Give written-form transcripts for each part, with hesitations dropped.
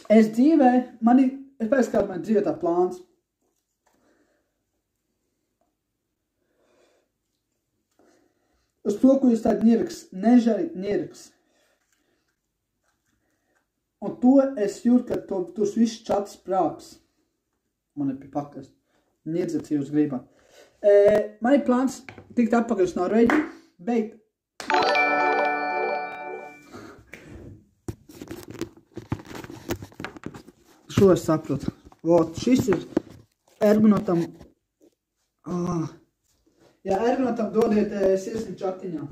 Es dzīvē, es pēc kādu man dzīvē tā plāns. Uz to, ko jūs tādi ņirks, nežari ņirks. Un to es jūtu, ka tos viss čats prāks. Man ir pie pakast. Ņirdzat, ja jūs gribat. Man ir plāns tikt atpakaļ uz Norvēģiju, beigt. Šo es saprotu. Vot, šis ir Ergonotam. Jā, Ergonotam dodiet sirsniņu čatiņā.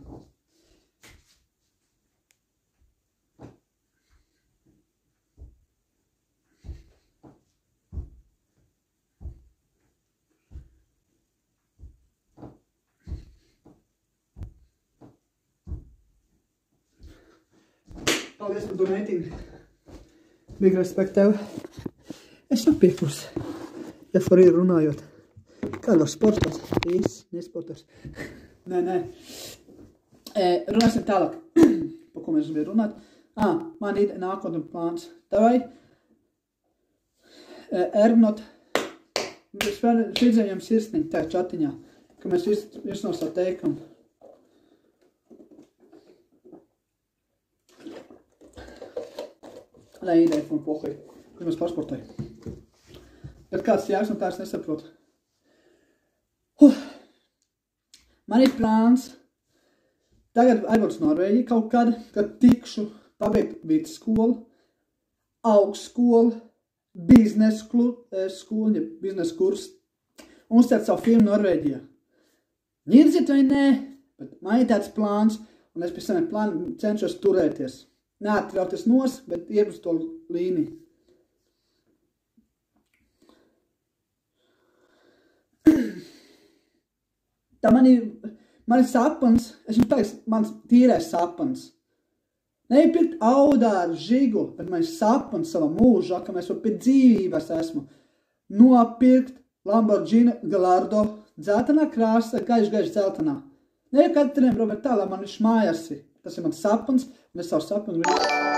Paldies par donētību. Big respekt tev. Es jau pieklus. Ja par ir runājot. Kāda var sportos? Īsts, nesportos. Nē. Runāsim tālāk. Pa ko mēs gribētu runāt? Man ir nākotnē plāns. Tavai Ergonot. Mēs redzējām sirsniņu tā čatiņā. Ka mēs visu no savu teikumu. Nē, ideja man pohai, kur mēs pasportoju. Bet kāds jēgs no tā es nesaprotu. Man ir plāns tagad aizbraukt uz Norvēģiju kaut kad tikšu pabeigt vidusskolu, augstskolu, biznesa skolu, biznesa kursu un uzstāt savu firmu Norvēģijā. Ņirdzit vai nē, bet man ir tāds plāns un es pēc saviem plāniem cenšos turēties. Neatrauties nos, bet iet uz to līniju. Tā man ir sapans, es jums teiks, mans tīrais sapans. Nepirkt audāru žigu, bet man ir sapans savā mūžā, ka mēs vēl pie dzīvības esmu. Nopirkt Lamborghini Gallardo dzeltenā krāsā, gaiši dzeltenā. Ne jau katram, bet tā, lai man viņš mājās ir. Tas ir mans sapans, un es savu sapanu gribu.